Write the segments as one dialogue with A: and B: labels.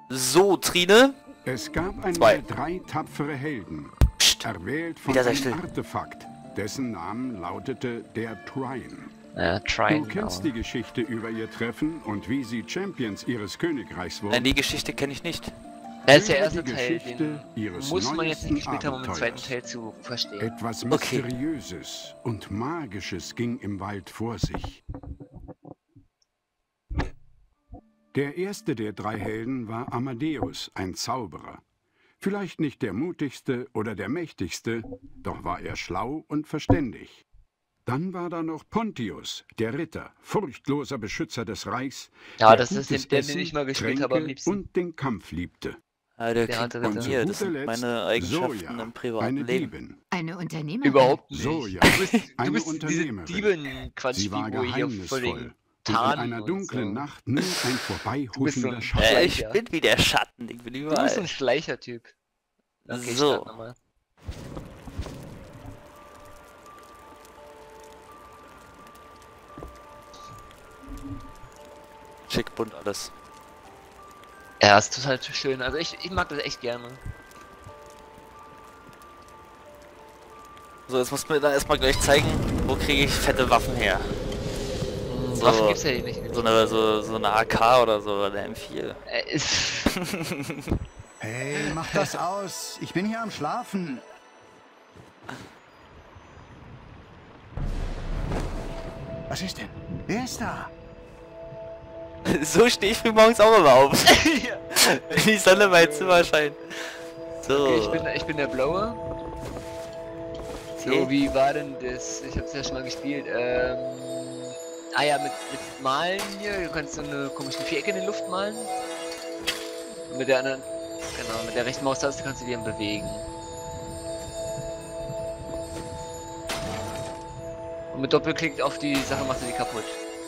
A: So, Trine.
B: Es gab einmal 3 tapfere Helden,
A: Psst.
B: erwählt von
A: Wieder sehr
B: einem
A: still.
B: Artefakt, dessen Namen lautete der Trine.
C: Ja,
B: Du
C: Trine.
B: kennst die Geschichte über ihr Treffen und wie sie Champions ihres Königreichs
A: Nein,
B: wurden.
A: die Geschichte kenne ich nicht.
C: Das ist der
B: Höre
C: erste
B: die
C: Teil,
B: Geschichte
C: den
B: ihres
C: muss man jetzt nicht
B: neuesten
C: gespielt haben, um den zweiten
B: Abenteuers.
C: Teil zu verstehen.
B: Etwas
A: Okay.
B: Mysteriöses und Magisches ging im Wald vor sich. Der erste der 3 Helden war Amadeus, ein Zauberer. Vielleicht nicht der mutigste oder der mächtigste, doch war er schlau und verständig. Dann war da noch Pontius, der Ritter, furchtloser Beschützer des Reichs,
C: Ja,
B: der
C: das ist
B: gutes
C: der,
B: Essen,
C: den ich mal gespielt
B: Tränke
C: habe am liebsten.
B: und den Kampf liebte.
A: Der
C: Der
A: klingt
C: hatte
A: bei
C: das.
A: mir.
B: Und
A: Das
B: zu
A: sind
B: guter
A: meine
B: Letzt
A: Eigenschaften
B: Soja,
A: im privaten
B: eine
A: Leben.
B: Diebin.
D: Eine Unternehmerin.
C: Überhaupt nicht.
B: Soja,
C: Du bist
B: eine
C: diese
B: Unternehmerin. Sie war
C: Dieben-Quatschfigur hier voll den
B: geheimnisvoll und in
C: Tarn
B: einer
C: und
B: dunklen
C: so.
B: Nacht nur ein
C: bist so
B: vorbeihuschender
C: ein
B: Schatten.
A: Ich
C: Schleicher.
A: bin wie der Schatten. Ich bin
C: Du bist so
A: überall.
C: ein Schleicher-Typ. Okay,
A: So.
C: start nochmal.
A: Schick, bunt alles.
C: Ja, ist total schön. Also ich mag das echt gerne.
A: So, jetzt muss mir dann erstmal gleich zeigen, wo kriege ich fette Waffen her. So.
C: Waffen gibt's ja hier nicht.
A: So eine AK oder so, eine M4.
C: Ist
E: Hey, mach das aus. Ich bin hier am Schlafen. Was ist denn? Wer ist da?
A: So stehe ich früh morgens auch immer auf. Wenn die Sonne in mein Zimmer scheint. So.
C: okay, ich bin der Blaue. So,
A: Okay.
C: wie war denn das? Ich hab's ja schon mal gespielt. Ah ja, mit Malen hier. Du kannst so eine komische Vierecke in die Luft malen. Und mit der anderen, genau, mit der rechten Maustaste kannst du die dann bewegen. Und mit Doppelklick auf die Sache machst du die kaputt.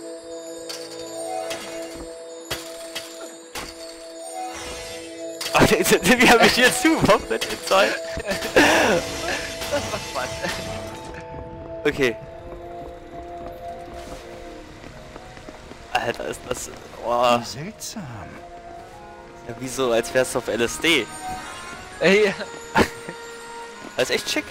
A: Wie habe ich hier zu? Warum mit dem Zeug?
C: Das macht Spaß.
A: Okay. Alter, ist das... Oh,
E: Seltsam.
A: ja, wie so, als wär's auf LSD.
C: Ey,
A: Das ist echt schick.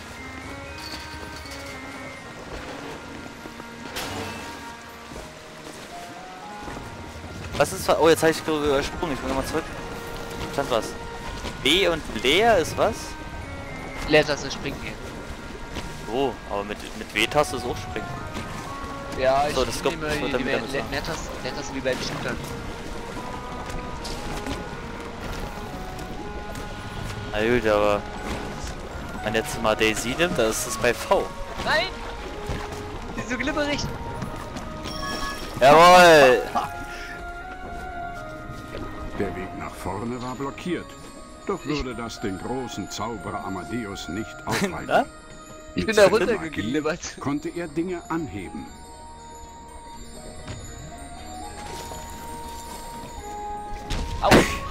A: Was ist... Oh, jetzt habe ich übersprungen. Ich bin nochmal zurück. Stand was? B und leer ist was?
C: Leertaste springen gehen.
A: Oh, aber mit W-Taste ist auch springen.
C: Ja, ich
A: So, das kommt-
C: nehme
A: das
C: die
A: wird dann wieder besser.
C: Leertaste wie bei den Shootern.
A: Na gut, aber... Wenn man jetzt mal Daisy nimmt, dann ist es bei V.
C: Nein! Die ist so glibberig.
A: Jawohl!
B: Der Weg nach vorne war blockiert. Doch würde das den großen Zauberer Amadeus nicht
A: Na?
B: aufhalten.
C: Ich
B: Mit
C: bin da
B: seiner
C: runtergeglibbert.
B: Magie konnte er Dinge anheben.
C: Au!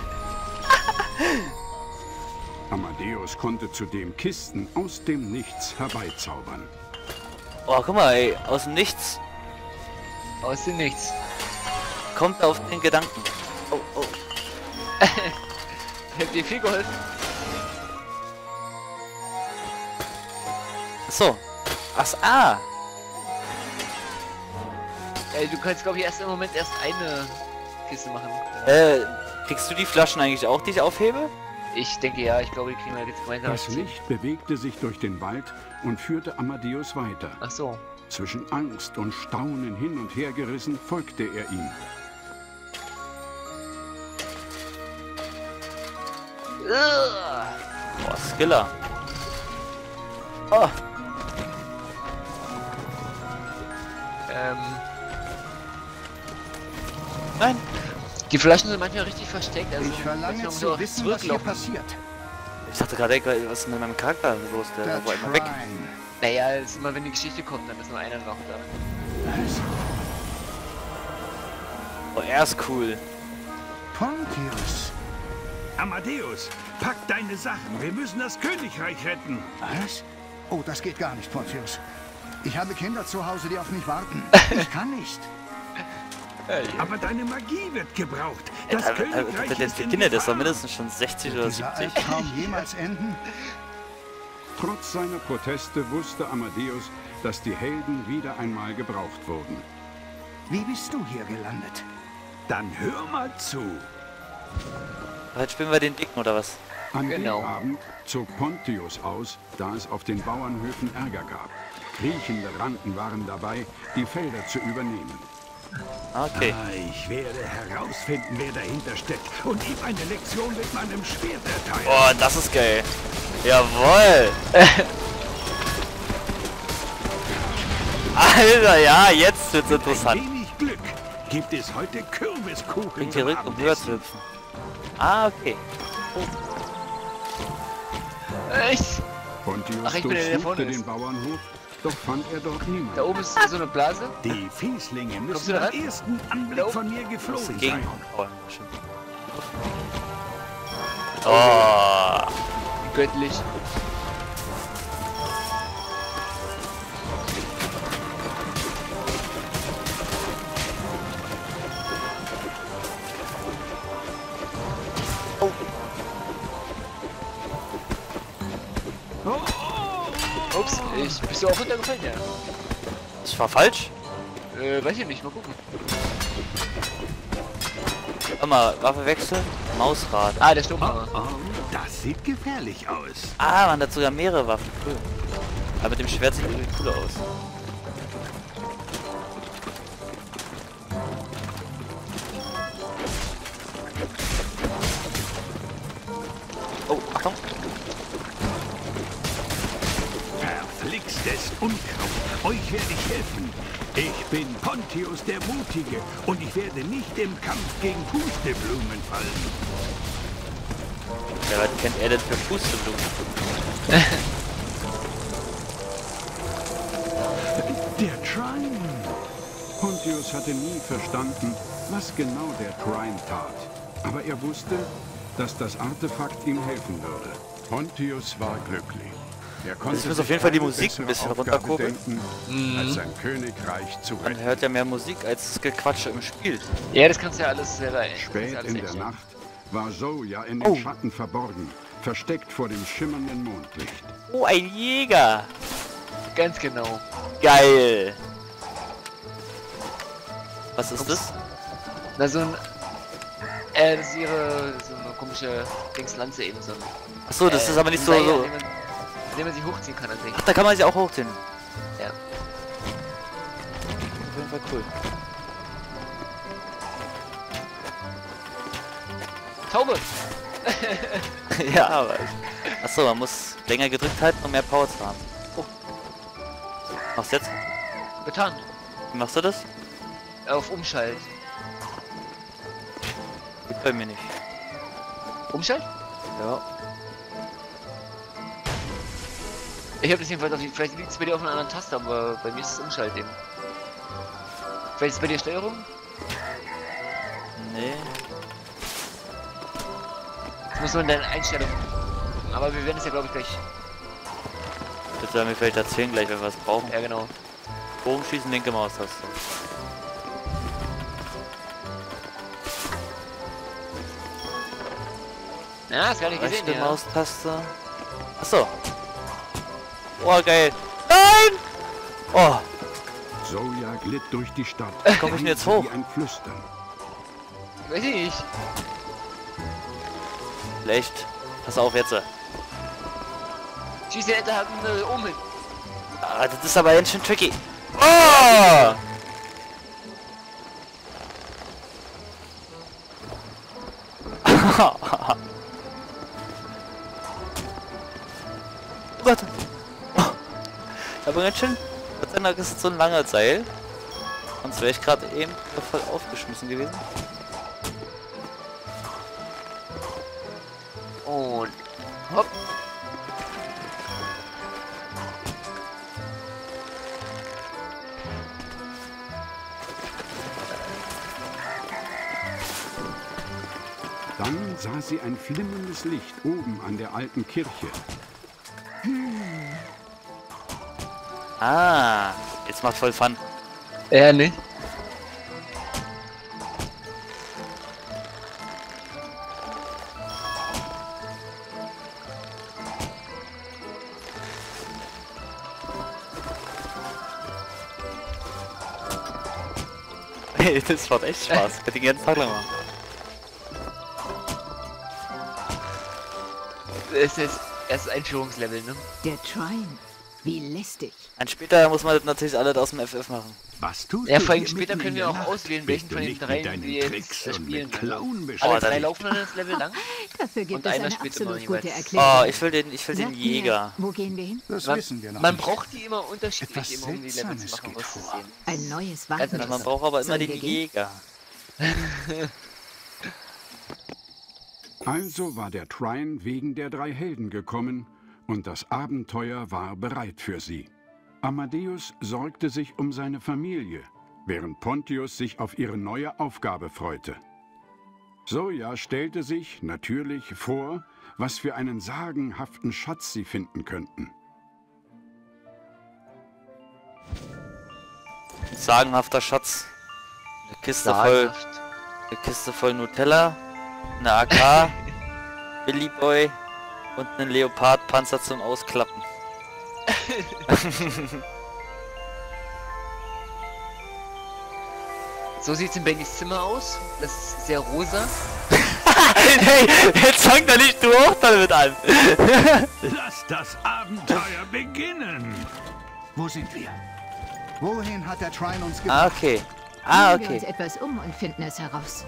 B: Amadeus konnte zudem Kisten aus dem Nichts herbeizaubern.
A: Oh, guck mal, ey. Aus dem Nichts
C: Aus dem Nichts.
A: kommt er auf den Gedanken. Oh, oh.
C: Hätte dir viel geholfen.
A: So. Ah.
C: Ey, du kannst glaube ich erst im Moment erst eine Kiste machen.
A: Kriegst du die Flaschen eigentlich auch, die ich aufhebe?
C: Ich denke ja, ich glaube die kriegen wir jetzt gemeinsam.
B: Das Licht bewegte sich durch den Wald und führte Amadeus weiter.
C: Ach so.
B: Zwischen Angst und Staunen hin und her gerissen, folgte er ihm.
A: Boah, Skiller. Oh. Nein.
C: Die Flaschen sind manchmal richtig versteckt. Also
E: Ich verlange
C: manchmal
E: zu wissen, was hier
C: zurücklaufen.
E: passiert.
A: Ich dachte gerade, was ist mit meinem Charakter los? Der
E: Der
A: war immer weg.
E: Trine.
C: Naja, es ist immer wenn die Geschichte kommt, dann ist nur einer noch da.
E: Was?
A: Oh, er ist cool.
E: Pontius.
F: Amadeus, pack deine Sachen. Wir müssen das Königreich retten.
E: Was? Oh, das geht gar nicht, Pontius. Ich habe Kinder zu Hause, die auf mich warten. Ich kann nicht.
F: Aber deine Magie wird gebraucht. Das Königreich ist
A: Die
F: in
A: Kinder, das
F: Gefahr.
A: war mindestens schon 60 oder
E: Dieser
A: 70.
E: Albtraum jemals enden?
B: Trotz seiner Proteste wusste Amadeus, dass die Helden wieder einmal gebraucht wurden.
E: Wie bist du hier gelandet?
F: Dann hör mal zu.
A: Jetzt spielen wir den Dicken, oder was?
B: An
C: Genau.
B: dem Abend zog Pontius aus, da es auf den Bauernhöfen Ärger gab. Kriechende Ranken waren dabei, die Felder zu übernehmen.
A: Okay.
F: Ich werde herausfinden, wer dahinter steckt und ihm eine Lektion mit meinem Schwert erteilen.
A: Oh, das ist geil. Jawohl. Alter, ja, jetzt wird's
F: Ein
A: interessant.
F: wenig Glück gibt es heute Kürbiskuchen
A: Bringt
F: zum
A: zurück, um höher
F: Abendessen.
A: zu hüpfen. Ah, okay.
C: Echt?
B: Pontius
C: Ach, ich bin der, der vorne
B: durchsuchte
C: ist.
B: den Bauernhof, doch fand er dort niemanden.
C: Da oben ist so eine Blase.
F: Die Fieslinge
C: Kommst
F: müssen
C: du da
F: beim
C: rein?
F: ersten Anblick von mir geflohen
A: Gegen.
F: sein.
A: Oh, stimmt. Oh.
C: Göttlich. Ups, bist du auch runtergefallen? Ja.
A: Das war falsch?
C: Weiß ich nicht, mal gucken.
A: Warte mal, Waffe wechseln, Mausrad.
C: Ah, der Sturmhammer.
F: Oh, das sieht gefährlich aus.
A: Ah, man hat sogar mehrere Waffen. Cool. Aber mit dem Schwert sieht irgendwie cooler aus. Oh, Achtung.
F: Verflixtes Unkraut. Euch werde ich helfen. Ich bin Pontius der Mutige und ich werde nicht im Kampf gegen Pusteblumen fallen.
A: Ja, was kennt er denn für Pusteblumen?
F: Der Trine.
B: Pontius hatte nie verstanden, was genau der Trine tat. Aber er wusste, dass das Artefakt ihm helfen würde. Pontius war glücklich. Er konnte
A: muss auf
B: sich
A: jeden Fall die
B: keine
A: Musik
B: bessere
A: ein bisschen
B: Aufgabe
A: runterkurbeln.
B: denken, als sein Königreich zu
A: Man
B: retten.
A: hört ja mehr Musik als das Gequatsche im Spiel.
C: Ja, das kannst du ja alles selber.
B: Spät in der Nacht war Zoja in den
A: Oh.
B: Schatten verborgen, versteckt vor dem schimmernden Mondlicht.
A: Oh, ein Jäger!
C: Ganz genau.
A: Geil! Was ist das?
C: Na, so ein. Das ist so eine komische Dingslanze eben so ein.
A: Achso, das ist aber nicht so.
C: Seil,
A: so.
C: An dem man sich hochziehen kann, an sich.
A: Ach, da kann man sich auch hochziehen.
C: Ja.
A: Auf jeden Fall cool.
C: Taube!
A: Ja, aber. Achso, man muss länger gedrückt halten, um mehr Power zu haben. Oh. Machst du jetzt?
C: Getan.
A: Wie machst du das?
C: Auf Umschalt.
A: Geht bei mir nicht.
C: Umschalt?
A: Ja.
C: Ich habe das jedenfalls auf die. Vielleicht liegt es bei dir auf einer anderen Taste, aber bei mir ist es Umschalt eben. Vielleicht ist es bei dir Steuerung?
A: Nee.
C: Das muss man in deinen Einstellungen gucken. Aber wir werden es ja, glaube ich, gleich.
A: Bitte mir vielleicht erzählen gleich, wenn wir was brauchen.
C: Ja, genau.
A: Bogenschießen, linke Maustaste.
C: Ja, ist gar nicht gesehen,
A: Rechte
C: ja.
A: Maustaste. Achso. Oh, geil. Nein! Oh,
B: Zoja glitt durch die Stadt.
A: komm ich denn jetzt
B: wie
A: hoch?
B: ein Flüstern.
C: Weiß ich nicht.
A: Schlecht. Pass auf jetzt.
C: Schieß den Enterhaken oben hin.
A: Ah, das ist aber ganz schön tricky. Oh! Warte. Aber ganz schön. Gott sei Dank ist es so ein langer Seil. Sonst wäre ich gerade eben voll aufgeschmissen gewesen.
C: Und hopp.
B: Dann sah sie ein flimmerndes Licht oben an der alten Kirche.
A: Ah, jetzt macht voll Fun.
C: Ja, ne?
A: Das macht echt Spaß. Ich kann den ganzen Tag lang machen.
C: Es ist erst Einführungslevel, ne?
D: Der Trine. Wie lästig.
A: Ein später muss man das natürlich alle aus dem FF machen.
F: Was tust
C: Ja,
F: du
C: vor allem
F: hier
C: später
F: mitten
C: können
F: in
C: wir
F: der
C: auch
F: Nacht?
C: auswählen,
F: Bist
C: welchen
F: du
C: von den
F: nicht mit
C: dreien
F: deinen
C: wir
F: Tricks
C: jetzt
F: und
C: spielen.
F: mit Klauen
C: Alle
F: beschäftigt?
C: drei laufen dann das Level lang.
D: Dafür gibt
C: Und
D: es
C: einer
D: eine
C: spielt immer
D: absolut gute
C: jeweils.
D: Erklärung.
A: Oh, ich will den
D: Sag mir,
A: Jäger.
D: Wo gehen wir hin?
E: Das
C: Man,
E: wissen wir noch
C: man
E: nicht.
C: braucht die immer unterschiedlich,
E: Etwas
C: eben, um die Level zu
E: Seltsames
C: machen,
E: geht
C: was zu
E: vor.
C: sehen.
D: Ein neues
C: Also,
D: Wagnis.
A: Man braucht aber immer
D: Sollen
A: den
D: wir gehen?
A: Jäger.
B: Also war der Trine wegen der 3 Helden gekommen und das Abenteuer war bereit für sie. Amadeus sorgte sich um seine Familie, während Pontius sich auf ihre neue Aufgabe freute. Soja stellte sich natürlich vor, was für einen sagenhaften Schatz sie finden könnten.
A: Ein sagenhafter Schatz. Eine
C: Sagenhaft.
A: Kiste voll Nutella, eine AK, Billy Boy und einen Leopardpanzer zum Ausklappen.
C: So sieht's in Bennys Zimmer aus. Das ist sehr rosa.
A: Hey, jetzt fang doch nicht du auch damit an.
F: Lass das Abenteuer beginnen.
E: Wo sind wir? Wohin hat der Trine uns
A: Ah,
E: gebracht?
A: okay.
D: Schauen wir
A: Okay.
D: uns etwas um und finden es heraus.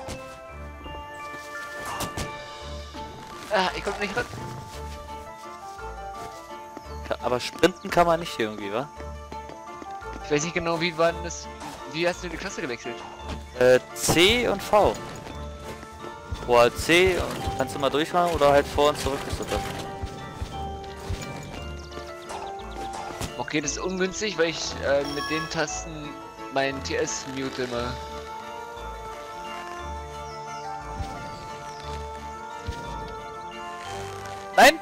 C: Ah, ich komm nicht ran.
A: Aber sprinten kann man nicht hier irgendwie, wa?
C: Ich weiß nicht genau, wie war denn das. Wie hast du die Klasse gewechselt?
A: C und V. Wo halt C und kannst du mal durchfahren oder halt vor und zurück ist das.
C: Okay, das ist ungünstig, weil ich mit den Tasten meinen TS mute immer.
A: Nein!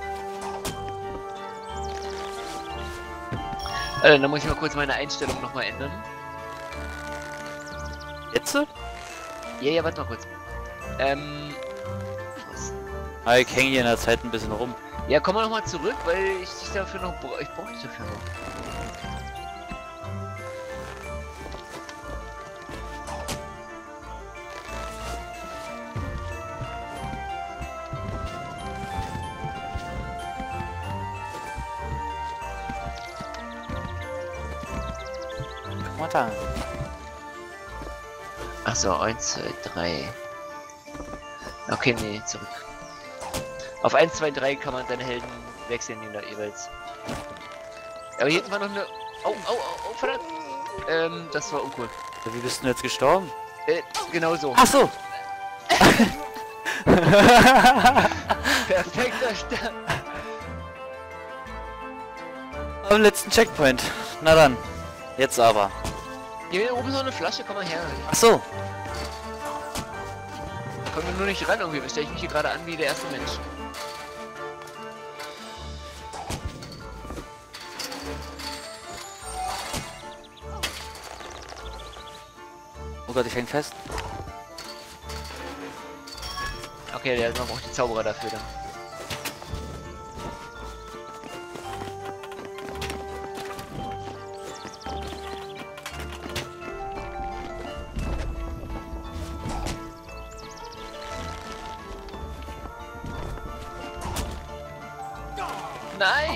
C: Dann muss ich mal kurz meine Einstellung nochmal ändern.
A: Jetzt?
C: Ja, warte mal kurz.
A: Ah, ich hänge hier in der Zeit ein bisschen rum.
C: Ja, komm mal nochmal zurück, weil ich dich dafür noch ich brauche dich dafür noch.
A: Guck mal da.
C: Achso, 1, 2, 3. Okay, nee, zurück. Auf 1, 2, 3 kann man seine Helden wechseln, jeweils. Aber hier hinten war noch eine... Oh, verdammt! Das war uncool.
A: Wie bist du denn jetzt gestorben?
C: Genau so.
A: Ach so!
C: Perfekter Start.
A: Am letzten Checkpoint. Na dann. Jetzt aber.
C: Hier oben ist noch eine Flasche, komm mal her.
A: Ach so.
C: Kommen wir nur nicht ran irgendwie, stelle ich mich hier gerade an wie der erste Mensch.
A: Oh Gott, ich häng fest.
C: Okay, der braucht auch die Zauberer dafür dann. Nein,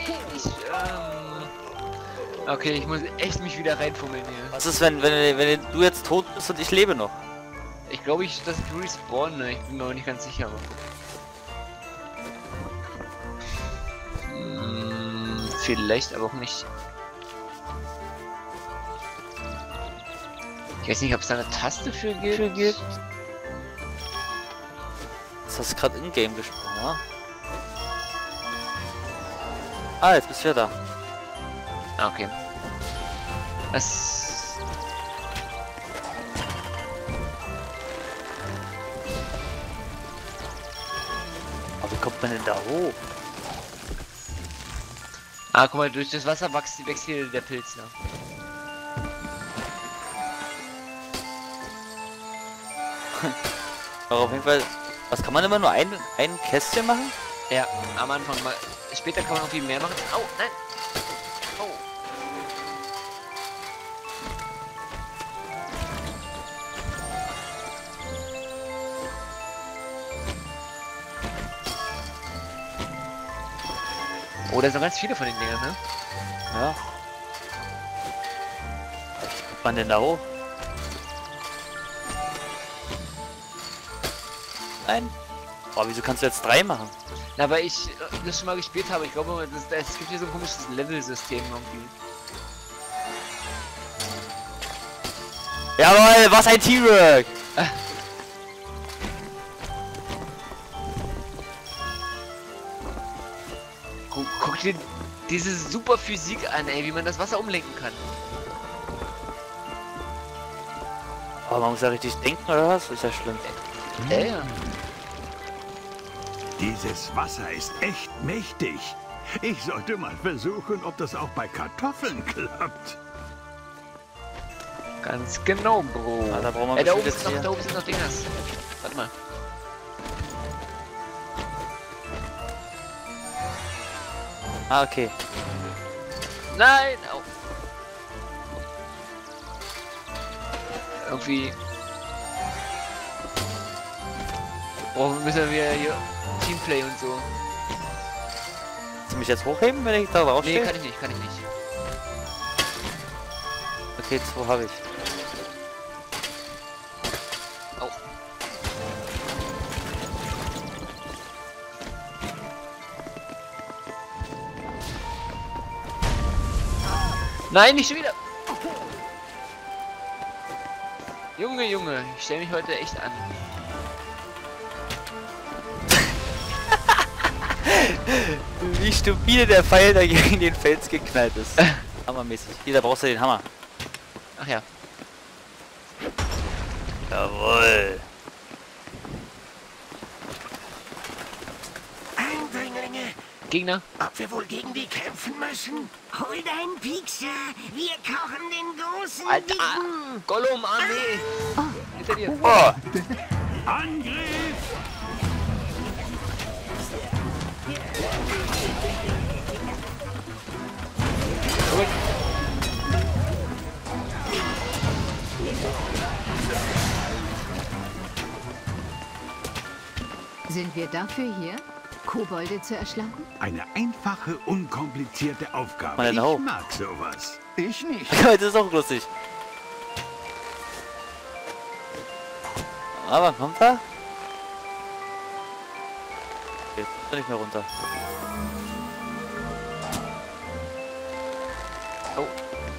C: okay, ich muss echt mich wieder reinfummeln hier.
A: Was ist, wenn du jetzt tot bist und ich lebe noch?
C: Ich glaube, dass ich respawn, ne? Ich bin mir aber nicht ganz sicher. Aber... vielleicht, aber auch nicht. Ich weiß nicht, ob es da eine Taste für gibt.
A: Das hast du gerade in-game gesprochen, ja? Ah, jetzt bist du wieder da.
C: Ah, okay. Das...
A: Aber wie kommt man denn da hoch?
C: Ah, guck mal, durch das Wasser wächst hier der Pilz, ne?
A: Aber auf jeden Fall... Was kann man immer nur ein Kästchen machen?
C: Ja, am Anfang mal. Später kann man noch viel mehr machen. Au, nein! Oh. Oh, da sind noch ganz viele von den Dingern, ne?
A: Ja. Kommt man denn da hoch? Nein. Boah, wieso kannst du jetzt 3 machen?
C: Na, weil ich das schon mal gespielt habe. Ich glaube, es gibt hier so ein komisches Level-System irgendwie.
A: Jawohl, was ein Teamwork!
C: Guck dir diese super Physik an, ey, wie man das Wasser umlenken kann.
A: Oh, man muss ja richtig denken, oder was? Ist ja schlimm.
C: Ja.
F: Dieses Wasser ist echt mächtig. Ich sollte mal versuchen, ob das auch bei Kartoffeln klappt.
C: Ganz genau, Bro.
A: Ah, da brauchen wir
C: da
A: bestimmt
C: oben
A: jetzt
C: sind noch,
A: hier.
C: da oben sind noch Dingers. Warte mal.
A: Ah, okay.
C: Nein! Au. Irgendwie... Oh, müssen wir hier Teamplay und so.
A: Kannst du mich jetzt hochheben, wenn ich da drauf
C: Nee,
A: stehe?
C: kann ich nicht, kann ich nicht.
A: Okay, 2 habe ich.
C: Au. Nein, nicht schon wieder! Junge, Junge, ich stelle mich heute echt an.
A: Wie stupide der Pfeil da gegen den Fels geknallt ist. Hammermäßig. Hier, da brauchst du den Hammer.
C: Ach ja.
A: Jawohl.
G: Eindringlinge,
C: Gegner?
G: ob wir wohl gegen die kämpfen müssen? Hol deinen Piekser, wir kochen den großen
C: Alter!
G: Dicken.
C: Gollum, Armee! Hinter dir!
A: Oh,
F: Angriff!
C: Zurück!
D: Sind wir dafür hier? Kobolde zu erschlagen?
F: Eine einfache, unkomplizierte Aufgabe.
A: Mal
F: Ich
A: hoch.
F: mag sowas.
E: Ich nicht.
A: das ist auch lustig. Aber kommt er? Jetzt kommt er nicht mehr runter.
C: Oh.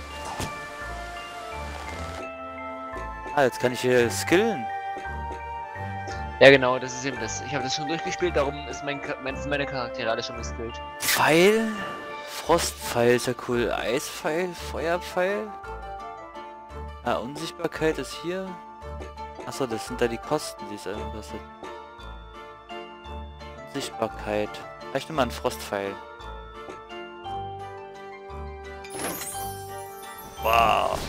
A: Ah, jetzt kann ich hier skillen.
C: Ja genau, das ist eben das. Ich habe das schon durchgespielt, darum ist sind meine Charaktere alle schon geskillt.
A: Pfeil? Frostpfeil ist ja cool. Eispfeil? Feuerpfeil? Ah, Unsichtbarkeit ist hier. Achso, das sind da die Kosten, die es einem kostet. Unsichtbarkeit. Vielleicht nimm mal einen Frostpfeil. Wow.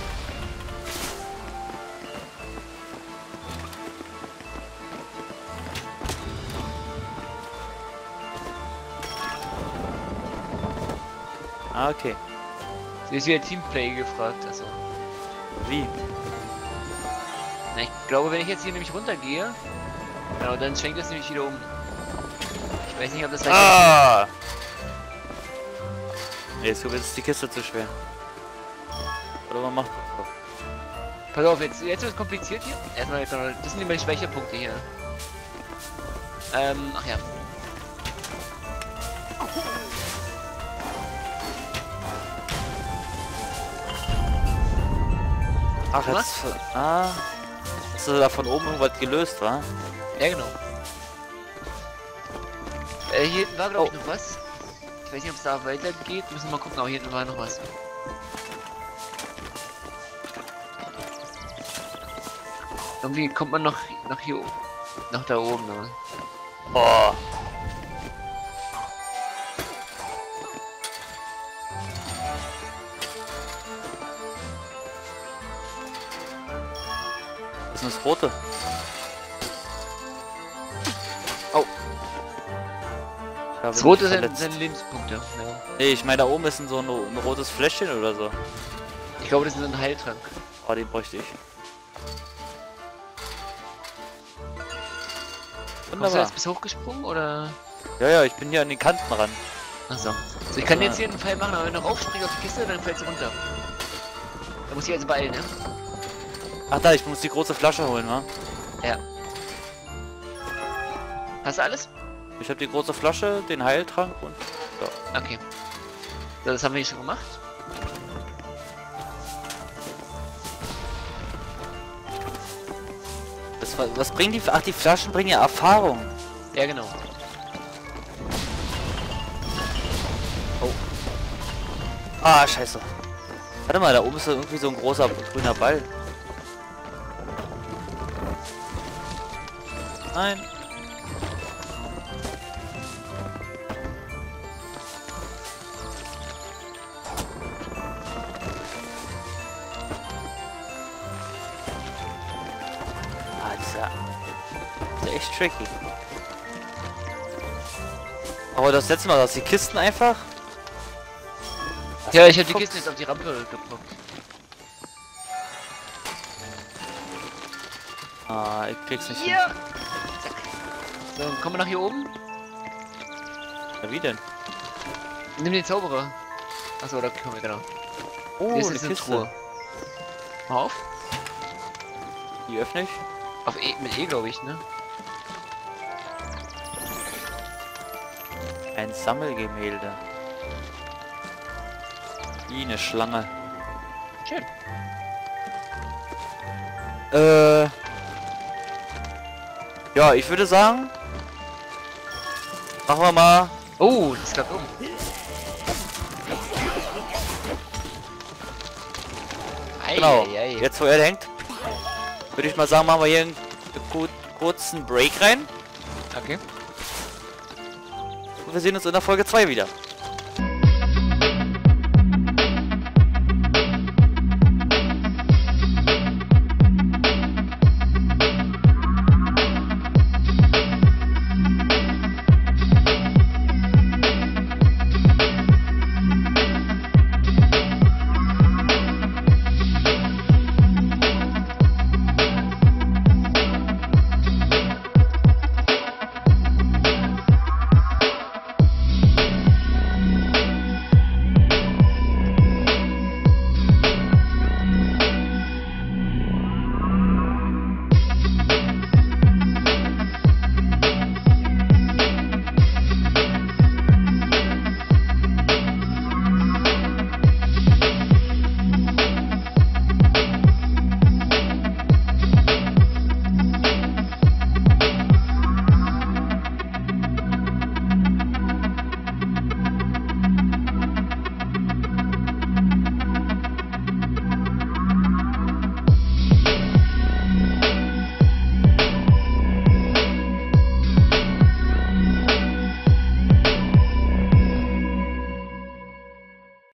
A: Ah, okay.
C: Sie ist wieder Teamplay gefragt, also.
A: Wie?
C: Na, ich glaube, wenn ich jetzt hier nämlich runtergehe, genau, dann schwenkt das nämlich wieder um. Ich weiß nicht, ob das gleich...
A: Ah! Nee, jetzt ist die Kiste zu schwer. Oder man macht das doch.
C: Pass auf, jetzt wird es kompliziert hier. Erstmal, das sind immer die Schwächepunkte hier. Ach ja.
A: Ach, jetzt... Ah... Hast du da von oben irgendwas gelöst, wa?
C: Ja, genau. Hier hinten war, glaube ich, noch was. Ich weiß nicht, ob es da weitergeht. Müssen wir mal gucken, aber hier hinten war noch was. Irgendwie kommt man noch nach hier oben. Nach da oben, ne?
A: Boah. Was ist das Rote?
C: Oh.
A: Ja,
C: Das Rote sind
A: verletzt.
C: Lebenspunkte. Ja.
A: Nee, ich meine, da oben ist so ein rotes Fläschchen oder so.
C: Ich glaube, das ist ein Heiltrank.
A: Oh, den bräuchte ich.
C: Bist du
A: Wunderbar.
C: jetzt bis hochgesprungen oder?
A: Ja, ja, ich bin hier an den Kanten ran.
C: Achso. So, ich kann jetzt hier einen Pfeil machen, aber wenn du raufspringst auf die Kiste, dann fällt sie runter. Da muss ich also beeilen, ne?
A: Ach da, ich muss die große Flasche holen, wa?
C: Ja. Hast du alles?
A: Ich habe die große Flasche, den Heiltrank und... So.
C: Okay. So, das haben wir hier schon gemacht.
A: Was bringen die... Ach, die Flaschen bringen ja Erfahrung.
C: Ja, genau.
A: Oh. Ah, scheiße. Warte mal, da oben ist doch irgendwie so ein großer grüner Ball. Nein. Ah, das ist ja echt tricky. Aber das letzte Mal, dass die Kisten einfach...
C: Ja, ich hab die Kiste jetzt auf die Rampe geblockt.
A: Ah, ich krieg's nicht hin.
C: Ja! Zack. So, kommen wir nach hier oben?
A: Na, wie denn?
C: Nimm den Zauberer. Achso, da kommen wir genau.
A: Oh,
C: Hier ist
A: eine
C: jetzt eine
A: Kiste.
C: Truhe. Mal auf.
A: Die öffne ich.
C: Auf E, mit E, glaube ich, ne?
A: Ein Sammelgemälde. Wie eine Schlange.
C: Schön.
A: Ja, ich würde sagen... Machen wir mal...
C: Oh, das klappt um.
A: Genau,
C: Ei.
A: jetzt wo er hängt, würde ich mal sagen, machen wir hier einen kurzen Break rein.
C: Okay.
A: Und wir sehen uns in der Folge 2 wieder.